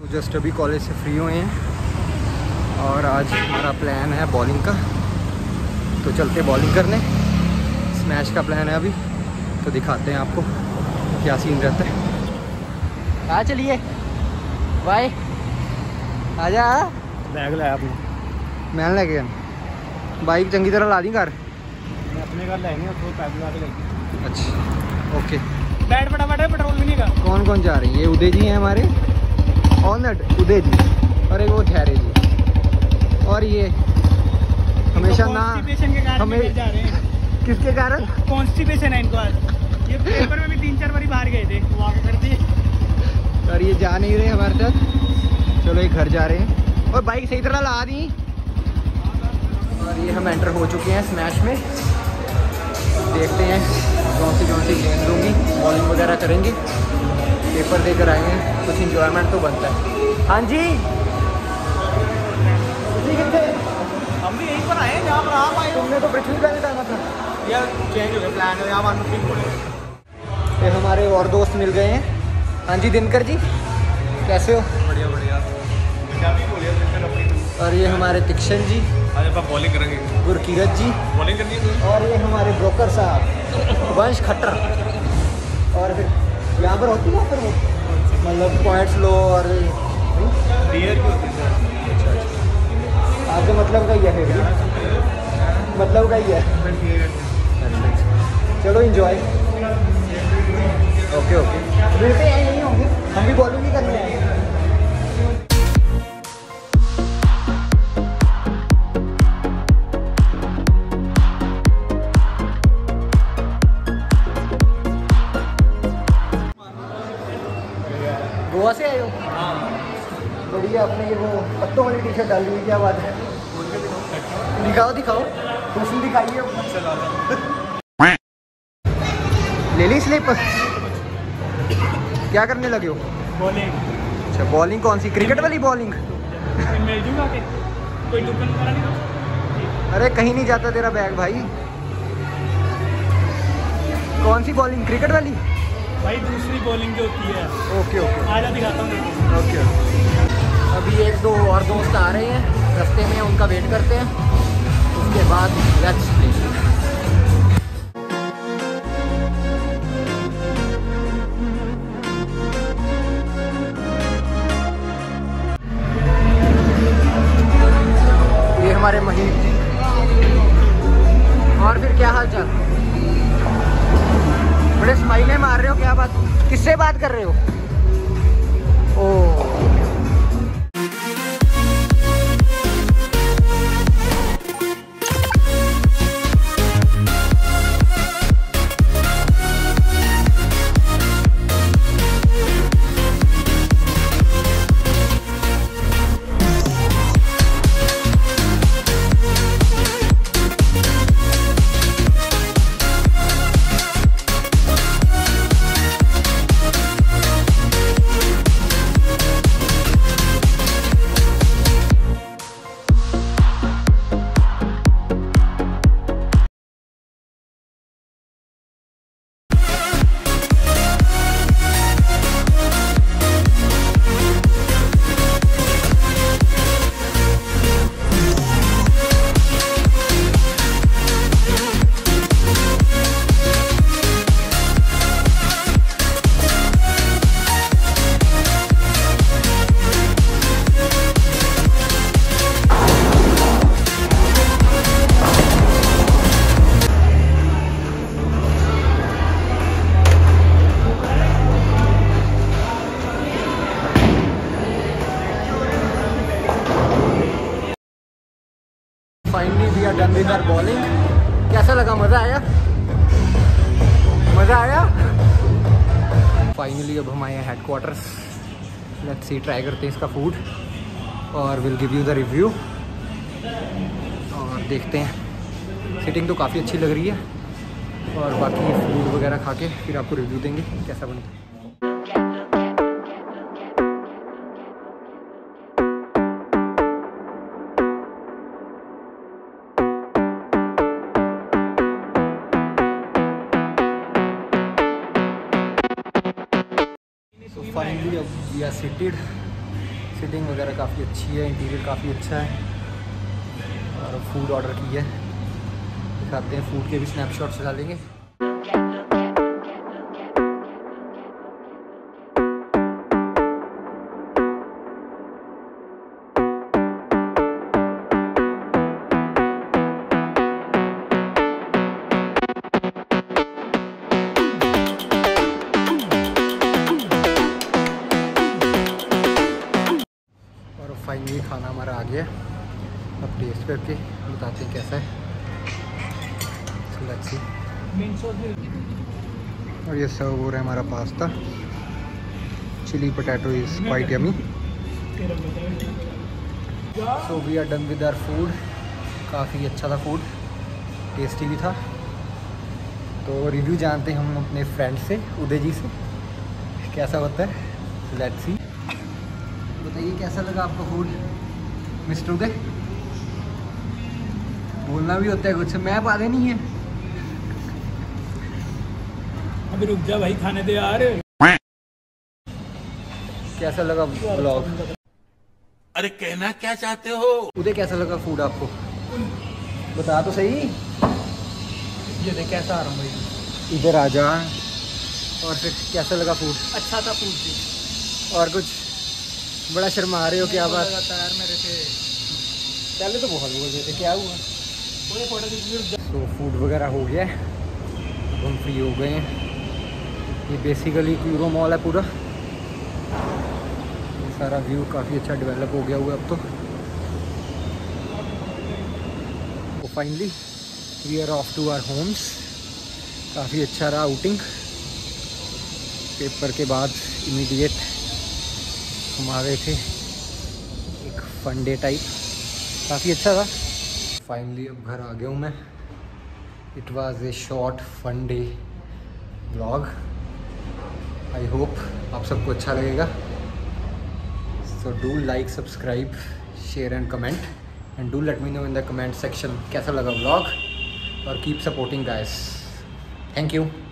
Just अभी college से free हुए हैं और आज हमारा प्लान है बॉलिंग का, तो चलते बॉलिंग करने। स्मैश का प्लान है अभी, तो दिखाते हैं आपको क्या सीन रहता है। आ चलिए बाय, आजा। बैग लाया अपना, मैं लेके बाइक चंगी तरह ला दी घर, मैं अपने घर लेंगे और पैदल ला के लेंगे। अच्छा ओके, बैठ फटाफट है, पेट्रोल भी नहीं का। कौन कौन जा रहे हैं? ये उदय जी हैं हमारे, ऑनट उदय जी, और एक वो ठहरे जी, और ये हमेशा ना हमें जा रहे हैं। किसके कारण? कॉन्स्टिपेशन है इनको आज। ये पेपर में भी 3-4 बारी बाहर गए थे, वो आगे कर दिए और ये जा नहीं रहे हमारे साथ। चलो ये घर जा रहे हैं और बाइक सही तरह ला दी। और ये हम एंटर हो चुके हैं स्मैश में, देखते हैं कौन सी गेम लूँगी, बॉलिंग वगैरह करेंगे, पेपर देकर आएंगे, कुछ इंजॉयमेंट तो बनता है। हाँ जी, हम भी यहीं पर आए जहाँ पर आप आए। तुमने तो पृथ्वी प्लैनेट आना था यार, चेंज हो गया प्लान, यहाँ वन ये हमारे और दोस्त मिल गए हैं। हाँ जी दिनकर जी, कैसे हो? बढ़िया बढ़िया। क्या भी बोलिए अपनी। और ये हमारे तिक्षण जी, आज आप बॉलिंग करेंगे। गुरकीरत जी, बॉलिंग करनी है। और ये हमारे ब्रोकर साहब वंश खट्टर। और फिर यहाँ पर होती है फिर वो मतलब पॉइंट्स लो और डियर की होती है। आपके मतलब का ही है, फिर मतलब का ही है। चलो इंजॉय। ओके ओके, मिलते हैं यहीं होंगे, हम भी बॉलिंग ही करने आए हैं। गोवा से आए हो? बढ़िया। अपने ये वो पत्तों वाली टी शर्ट डाली हुई, क्या बात है? दिखाओ दिखाओ, हुस्न दिखाइए। ले ली स्लिप? क्या करने लगे हो? बॉलिंग। अच्छा बॉलिंग, कौन सी? क्रिकेट वाली बॉलिंग? मिल जूगा के कोई दुकान करा नहीं। अरे कहीं नहीं जाता तेरा बैग भाई। कौन सी बॉलिंग? क्रिकेट वाली भाई, दूसरी बॉलिंग जो होती है। ओके ओके, आजा दिखाता हूँ। ओके। अभी एक दो और दोस्त आ रहे हैं, रास्ते में उनका वेट करते हैं, उसके बाद लेट्स प्ले। ये हमारे महीन जी। और फिर क्या हाल चाल? बड़े स्माइलें मार रहे हो, क्या बात? किससे बात कर रहे हो? Oh finally we are done with our bowling. कैसा लगा? मज़ा आया? मज़ा आया? फाइनली अब हम आए हैं हेडक्वार्टर्स। लेट्स सी, ट्राई करते हैं इसका फूड और will give you the review. और देखते हैं, सिटिंग तो काफ़ी अच्छी लग रही है और बाकी फूड वगैरह खा के फिर आपको रिव्यू देंगे कैसा बनता है। फाइनली अब वी आर सीटेड सीटिंग वगैरह काफ़ी अच्छी है, इंटीरियर काफ़ी अच्छा है। और फूड ऑर्डर की है, दिखाते हैं फूड के भी स्नैपशॉट्स डालेंगे। फाइनली खाना हमारा आ गया, अब टेस्ट करके बताते हैं कैसा है। Let's see. और ये सर्व हो रहा है हमारा pasta, chilli potato is quite yummy. So we are done with our food. काफ़ी अच्छा था फूड, टेस्टी भी था। तो रिव्यू जानते हैं हम अपने फ्रेंड से, उदय जी से, कैसा होता है। Let's see. बताइए कैसा लगा आपको फूड मिस्टर उदय? बोलना भी होता है कुछ, मैप आगे नहीं है। अभी रुक जा भाई, खाने दे यार। कैसा लगा ब्लॉग? अरे कहना क्या चाहते हो? उदय कैसा लगा फूड आपको? बता तो सही। ये देख कैसा आ रहा हूँ भाई, इधर आ जा। और फिर कैसा लगा फूड? अच्छा था फूड। और कुछ? बड़ा शर्मा रहे हो, क्या बात? यार मेरे से पहले तो बहुत बोल रहे थे, क्या हुआ? तो फूड वगैरह हो गया है, अब हम फ्री हो गए हैं। ये बेसिकली यूरो मॉल है पूरा। ये सारा व्यू काफ़ी अच्छा डेवलप हो गया हुआ अब तो। Finally we are off to our homes. काफ़ी अच्छा रहा आउटिंग। पेपर के बाद इमीडिएट हम आ गए थे, एक फन डे टाइप, काफ़ी अच्छा था। फाइनली अब घर आ गया हूँ मैं। It was a short fun day vlog. I hope आप सबको अच्छा लगेगा। So do like, subscribe, share and comment, and do let me know in the comment section कैसा लगा व्लॉग। और keep supporting guys. Thank you.